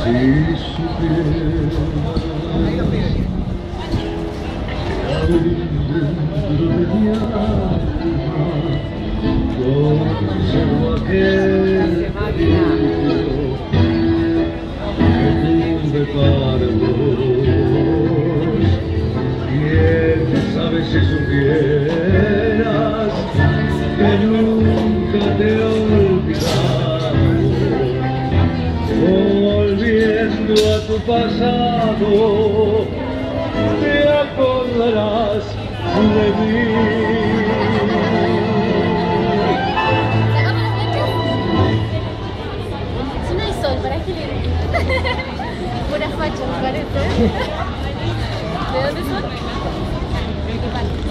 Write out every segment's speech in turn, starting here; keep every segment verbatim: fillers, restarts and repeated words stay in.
Si supieras que dentro de mi alma conservo aquel cariño que tuve para vos. Quién sabe si supieras que nunca te he olvidado. Volviendo a tu pasado, te acordarás de mí. Si no hay sol, ¿para qué le pura facha, me parece? ¿De dónde son? ¿Qué parte?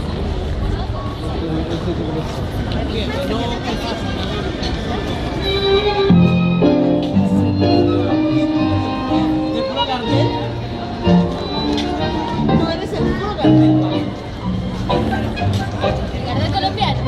¿De puro Gardel? ¿No eres el puro Gardel? El Gardel colombiano.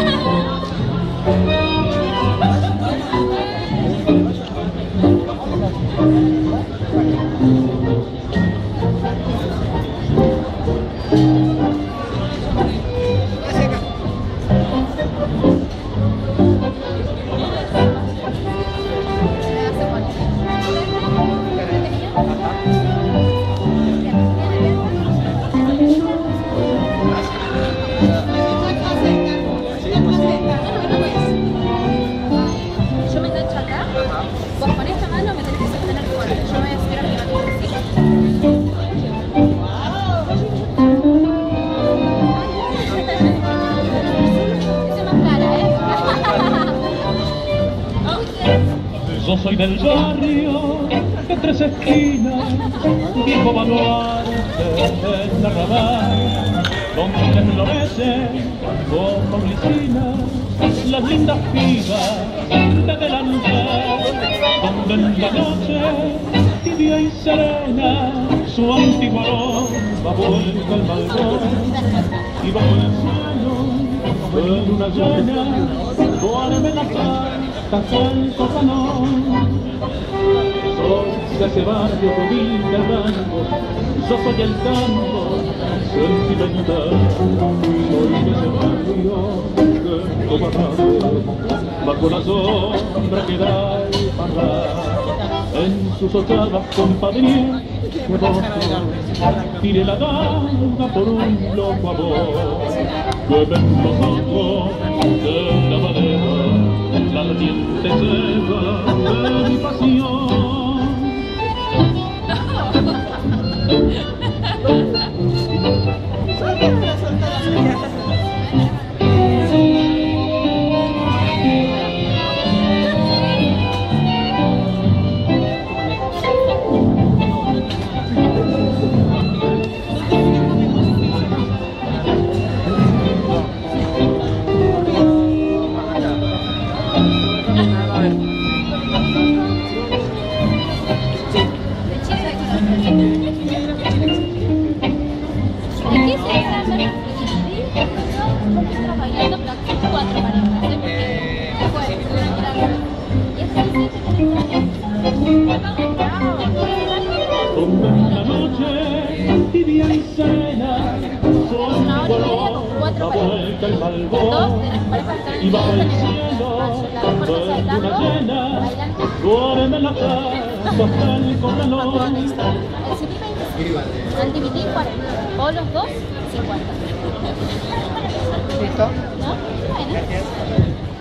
Yo me engancho acá, vos con esta mano me tenés que sostener fuerte. Yo me voy a subir a mi mano. Esa es más cara, ¿eh? Yo soy del barrio de Tres Esquinas, viejo baluarte en la arrabal, donde florecen como glicinas las lindas pibas de delantal, donde en la noche tibia y serena su antiguo aroma vuelca al balcón, y bajo el cielo de luna llena duerme la carta del sotanón. Soy de ese barrio humilde de rango, yo soy el campo sentimental. Soy de ese barrio que toma tarde, bajo la sombra que da el parral. En sus ochavas compadría que rostro tire la daga por un loco amor que ven los ojos de la madera, la ardiente ceba de mi pasión. Donde en la noche tibia y serena son color la vuelta el balcón, y bajo el cielo de luna llena duerme la casa hasta el corralón. El C P veinticinco, al dividir cuarenta, o los dos, cincuenta. ¿Listo? ¿No? Bueno.